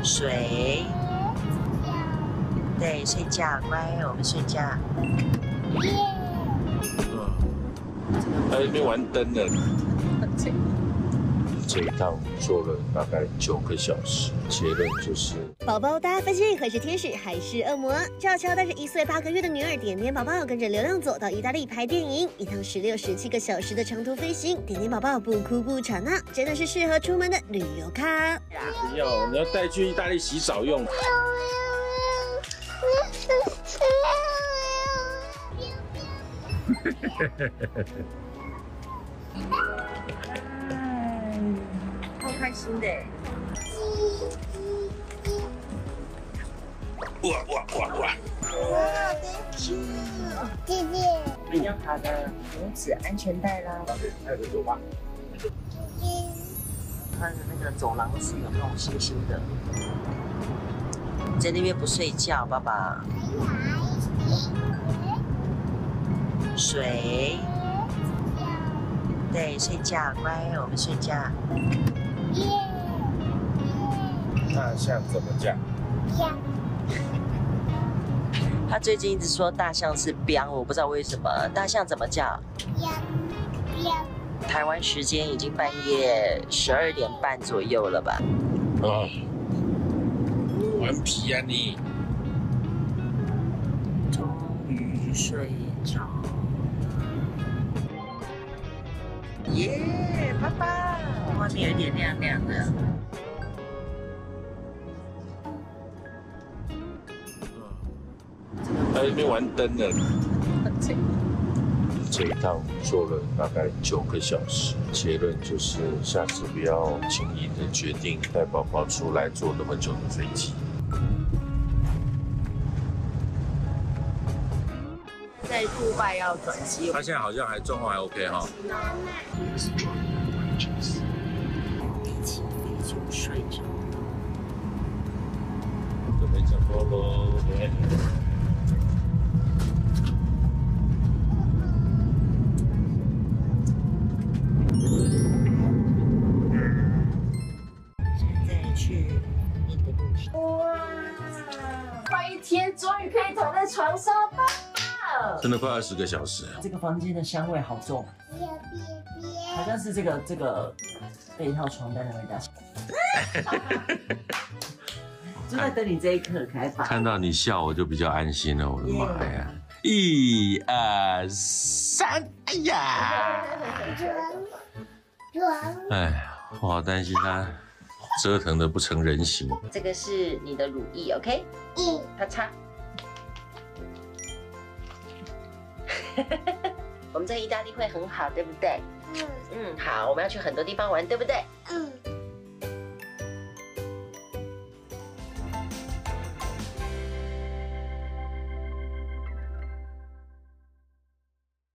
水，对，睡觉，乖，我们睡觉。 在那边玩灯呢。这一趟坐了大概9个小时，结论就是， 宝宝大家分析会是天使还是恶魔？赵乔带着1岁8个月的女儿点点宝宝跟着流浪佐到意大利拍电影，一趟16、17个小时的长途飞行，点点宝宝不哭不吵闹，真的是适合出门的旅游咖。 不要，你要带去意大利洗澡用。 超开心的。 哇 ，Thank you， 姐姐。 你用好的拇指安全带啦。 还有个走吧。 看那个走廊是有那种星星的。在那边不睡觉，爸爸。水，对，睡觉，乖，我们睡觉。 大象怎么讲？ 他最近一直说大象是彪，我不知道为什么。大象怎么叫？台湾时间已经半夜12点半左右了吧？ 啊，顽皮啊你！ 终于睡着。耶，爸爸，外面有点亮亮的。 在那边玩灯呢。这一趟坐了大概9个小时，结论就是下次不要轻易的决定带宝宝出来坐那么久的飞机。 在杜拜要转机， 他现在好像状况还 OK 哈。 一起飞就睡着。 准备降落喽。 快一天，终于可以躺在床上了。 真的快20个小时。 这个房间的香味好重，好像是这个被套床单的味道。就在等你这一刻开发。 看到你笑，我就比较安心了。我的妈呀！1、2、3，哎呀！哎呀，我好担心他折腾的不成人形。 这个是你的乳液 ，OK？ 咔嚓。我们在意大利会很好，对不对？好，我们要去很多地方玩，对不对？